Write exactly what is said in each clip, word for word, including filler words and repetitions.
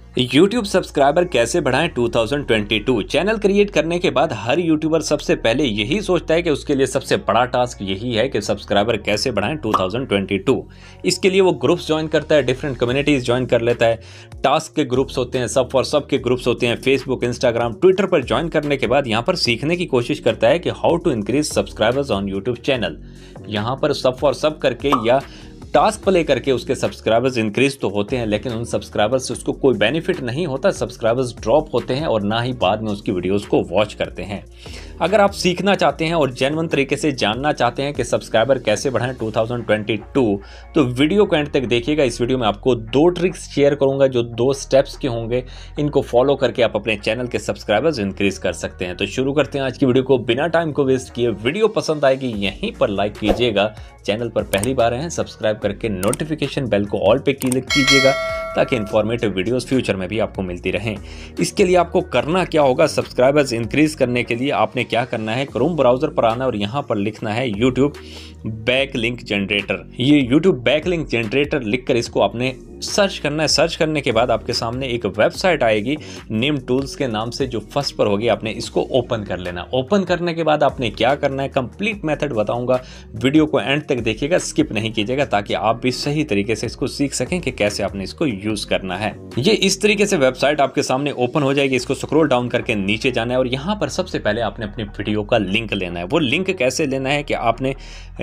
YouTube subscriber कैसे बढ़ाएं दो हज़ार बाईस। चैनल क्रिएट करने के बाद हर यूट्यूबर सबसे पहले यही सोचता है कि उसके लिए सबसे बड़ा टास्क यही है कि सब्सक्राइबर कैसे बढ़ाएं दो हज़ार बाईस। इसके लिए वो ग्रुप्स ज्वाइन करता है, डिफरेंट कम्युनिटीज ज्वाइन कर लेता है। टास्क के ग्रुप्स होते हैं, सब फॉर सब के ग्रुप्स होते हैं, फेसबुक, इंस्टाग्राम, ट्विटर पर ज्वाइन करने के बाद यहाँ पर सीखने की कोशिश करता है कि how to increase subscribers on YouTube channel. यहाँ पर सब फॉर सब करके या टास्क प्ले करके उसके सब्सक्राइबर्स इंक्रीज तो होते हैं, लेकिन उन सब्सक्राइबर्स से उसको कोई बेनिफिट नहीं होता। सब्सक्राइबर्स ड्रॉप होते हैं और ना ही बाद में उसकी वीडियोस को वॉच करते हैं। अगर आप सीखना चाहते हैं और जेन्युइन तरीके से जानना चाहते हैं कि सब्सक्राइबर कैसे बढ़ाएं दो हज़ार बाईस, तो वीडियो को एंड तक देखिएगा। इस वीडियो में आपको दो ट्रिक्स शेयर करूंगा जो दो स्टेप्स के होंगे। इनको फॉलो करके आप अपने चैनल के सब्सक्राइबर्स इंक्रीज कर सकते हैं। तो शुरू करते हैं आज की वीडियो को बिना टाइम को वेस्ट किए। वीडियो पसंद आएगी यहीं पर लाइक कीजिएगा। चैनल पर पहली बार हैं सब्सक्राइब करके नोटिफिकेशन बेल को ऑल पे क्लिक कीजिएगा ताकि इन्फॉर्मेटिव वीडियोस फ्यूचर में भी आपको मिलती रहें। इसके लिए आपको करना क्या होगा, सब्सक्राइबर्स इंक्रीज करने के लिए आपने क्या करना है, क्रोम ब्राउजर पर आना और यहाँ पर लिखना है यूट्यूब बैकलिंक जनरेटर। ये यूट्यूब बैकलिंक जनरेटर लिखकर इसको आपने सर्च करना है। सर्च करने के बाद आपके सामने एक वेबसाइट आएगी नेम टूल्स के नाम से, जो फर्स्ट पर होगी। आपने इसको ओपन कर लेना। ओपन करने के बाद आपने क्या करना है, कंप्लीट मेथड बताऊंगा। वीडियो को एंड तक देखिएगा, स्किप नहीं कीजिएगा, ताकि आप भी सही तरीके से इसको सीख सकें कि कैसे आपने इसको यूज करना है। ये इस तरीके से वेबसाइट आपके सामने ओपन हो जाएगी। इसको स्क्रॉल डाउन करके नीचे जाना है और यहाँ पर सबसे पहले आपने अपनी वीडियो का लिंक लेना है। वो लिंक कैसे लेना है कि आपने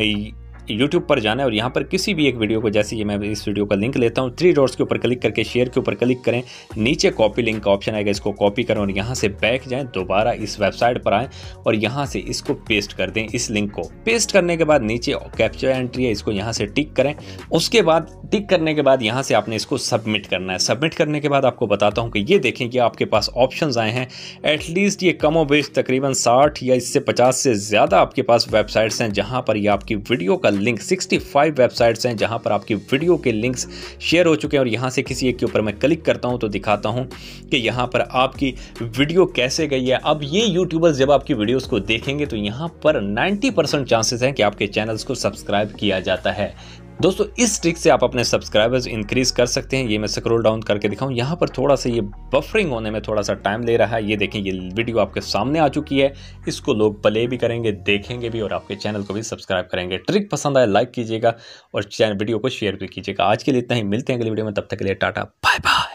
YouTube पर जाना है और यहाँ पर किसी भी एक वीडियो को, जैसे ये मैं इस वीडियो का लिंक लेता हूँ, थ्री डॉट्स के ऊपर क्लिक करके शेयर के ऊपर क्लिक करें। नीचे कॉपी लिंक का ऑप्शन आएगा, इसको कॉपी करें और यहाँ से बैक जाएं, दोबारा इस वेबसाइट पर आएँ और यहाँ से इसको पेस्ट कर दें। इस लिंक को पेस्ट करने के बाद नीचे कैप्चा एंट्री है, इसको यहाँ से टिक करें। उसके बाद टिक करने के बाद यहाँ से आपने इसको सबमिट करना है। सबमिट करने के बाद आपको बताता हूँ कि ये देखें कि आपके पास ऑप्शंस आए हैं। एटलीस्ट ये कम और बेश तकरीबन साठ या इससे पचास से ज़्यादा आपके पास वेबसाइट्स हैं जहाँ पर ये आपकी वीडियो का लिंक, पैंसठ वेबसाइट्स हैं जहां पर आपकी वीडियो के लिंक्स शेयर हो चुके हैं। और यहां से किसी एक के ऊपर मैं क्लिक करता हूं तो दिखाता हूं कि यहां पर आपकी वीडियो कैसे गई है। अब ये यूट्यूबर्स जब आपकी वीडियोस को देखेंगे तो यहां पर नब्बे परसेंट चांसेस हैं कि आपके चैनल्स को सब्सक्राइब किया जाता है। दोस्तों, इस ट्रिक से आप अपने सब्सक्राइबर्स इंक्रीज कर सकते हैं। ये मैं स्क्रॉल डाउन करके दिखाऊं, यहाँ पर थोड़ा सा ये बफरिंग होने में थोड़ा सा टाइम ले रहा है। ये देखें, ये वीडियो आपके सामने आ चुकी है। इसको लोग प्ले भी करेंगे, देखेंगे भी और आपके चैनल को भी सब्सक्राइब करेंगे। ट्रिक पसंद आए लाइक कीजिएगा और चैनल वीडियो को शेयर भी कीजिएगा। आज के लिए इतना ही, मिलते हैं अगली वीडियो में, तब तक के लिए टाटा बाय बाय।